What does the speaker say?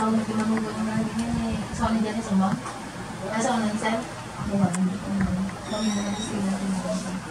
taon na pinanunod na ganyan eh. Kasama ni Janice, umang? Nasa ko ng isang? Buwan. Kami mo lang sila.